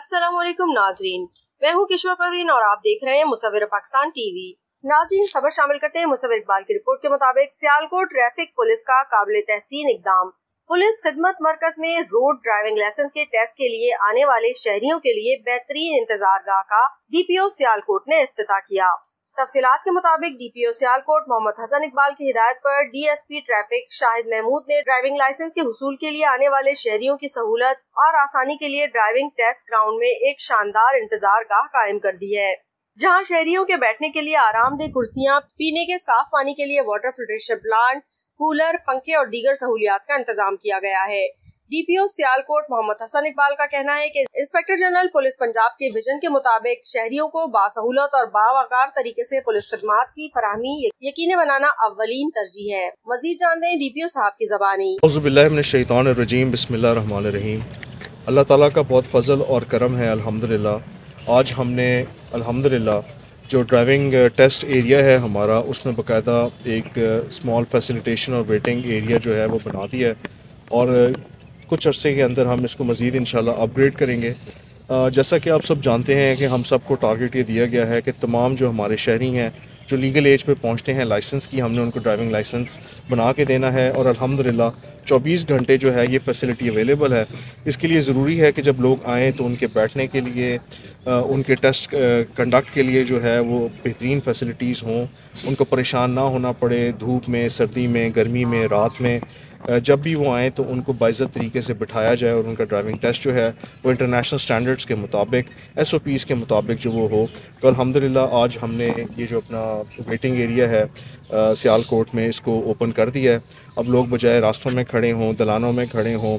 अस्सलामुअलैकुम नाजरीन, मैं हूं किशोर परवीन और आप देख रहे हैं मुसव्विर पाकिस्तान टीवी। नाजरीन, खबर शामिल करते हैं मुसव्विर इकबाल की रिपोर्ट के मुताबिक सियालकोट ट्रैफिक पुलिस का काबिल तहसीन इकदाम। पुलिस खिदमत मरकज में रोड ड्राइविंग लाइसेंस के टेस्ट के लिए आने वाले शहरियों के लिए बेहतरीन इंतजारगाह का DPO सियालकोट ने इफ्तिताह किया। तफसीलात के मुताबिक DPO सियालकोट मोहम्मद हसन इकबाल की हिदायत पर DSP ट्रैफिक शाहिद महमूद ने ड्राइविंग लाइसेंस के हुसूल के लिए आने वाले शहरियों की सहूलत और आसानी के लिए ड्राइविंग टेस्ट ग्राउंड में एक शानदार इंतजारगाह कायम कर दी है, जहां शहरियों के बैठने के लिए आरामदेह कुर्सियां, पीने के साफ पानी के लिए वाटर फिल्ट्रेशन प्लांट, कूलर, पंखे और दीगर सहूलियात का इंतजाम किया गया है। DPO सियालकोट मोहम्मद हसन इकबाल का कहना है कि इंस्पेक्टर जनरल पुलिस पंजाब के विजन के मुताबिक शहरियों को बासहूलत और बावकार तरीके से पुलिस खिदमात की फराहमी यकीनी बनाना अव्वलीन तरजीह है। मजीद जानते हैं DPO साहब की ज़बानी। औज़ुबिल्लाहिमिनश्शैतानिर्रजीम, बिस्मिल्लाहिर्रहमानिर्रहीम। अल्लाह ताला का बहुत फ़ज़ल और करम है अल्हम्दुलिल्लाह। आज हमने अल्हम्दुलिल्लाह जो ड्राइविंग टेस्ट एरिया है हमारा, उसमें बाकायदा एक स्मॉल फैसिलिटेशन और वेटिंग एरिया जो है वो बना दिया है और कुछ अरसे के अंदर हम इसको मज़ीद इंशाल्लाह अपग्रेड करेंगे। जैसा कि आप सब जानते हैं कि हम सबको टारगेट ये दिया गया है कि तमाम जो हमारे शहरी हैं जो लीगल एज पे पहुंचते हैं लाइसेंस की, हमने उनको ड्राइविंग लाइसेंस बना के देना है और अल्हम्दुलिल्लाह 24 घंटे जो है ये फैसिलिटी अवेलेबल है। इसके लिए ज़रूरी है कि जब लोग आएँ तो उनके बैठने के लिए, उनके टेस्ट कंडक्ट के लिए जो है वो बेहतरीन फैसिलिटीज़ हों, उनको परेशान ना होना पड़े धूप में, सर्दी में, गर्मी में, रात में। जब भी वो आएँ तो उनको बाइज़्ज़त तरीके से बिठाया जाए और उनका ड्राइविंग टेस्ट जो है वो इंटरनेशनल स्टैंडर्ड्स के मुताबिक, SOPs के मुताबिक जो वो हो। तो अल्हम्दुलिल्लाह आज हमने ये जो अपना वेटिंग एरिया है सियालकोट में, इसको ओपन कर दिया है। अब लोग बजाय रास्तों में खड़े हों, दलानों में खड़े हों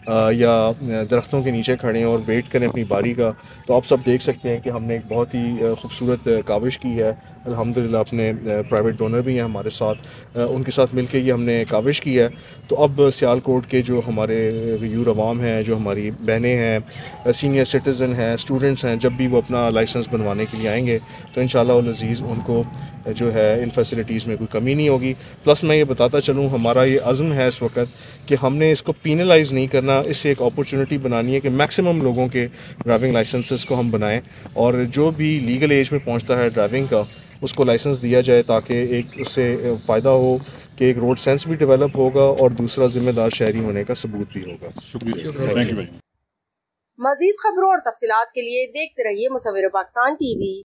या दरख्तों के नीचे खड़े हों और वेट करें अपनी बारी का, तो आप सब देख सकते हैं कि हमने एक बहुत ही खूबसूरत काविश की है। अल्हम्दुलिल्लाह अपने प्राइवेट डोनर भी हैं हमारे साथ, उनके साथ मिलके ये हमने काविश की है। तो अब सियालकोट के जो हमारे व्यूअर अवाम हैं, जो हमारी बहनें हैं, सीनियर सिटीज़न हैं, स्टूडेंट्स हैं, जब भी वो अपना लाइसेंस बनवाने के लिए आएंगे तो इंशाअल्लाह वल अज़ीज़ उनको जो है इन फैसिलिटीज़ में कोई कमी नहीं होगी। प्लस मैं ये बताता चलूँ, हमारा ये अज़्म है इस वक्त कि हमने इसको पीनलाइज़ नहीं करना, इससे एक अपॉर्चुनिटी बनानी है कि मैक्सिमम लोगों के ड्राइविंग लाइसेंसेस को हम बनाएं और जो भी लीगल एज में पहुंचता है ड्राइविंग का उसको लाइसेंस दिया जाए, ताकि एक उससे फ़ायदा हो कि एक रोड सेंस भी डेवलप होगा और दूसरा ज़िम्मेदार शहरी होने का सबूत भी होगा। शुक्रिया। मज़ीद खबरों और तफसीलात के लिए देखते रहिए मुसव्विर पाकिस्तान TV।